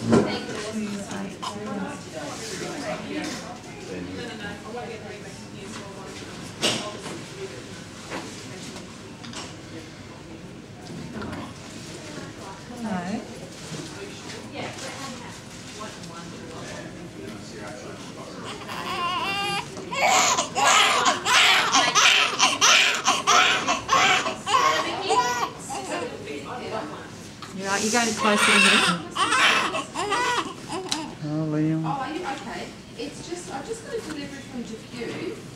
You're going closer to him. Oh, Liam. Oh, are you okay? It's just, I've just got a delivery from Depew.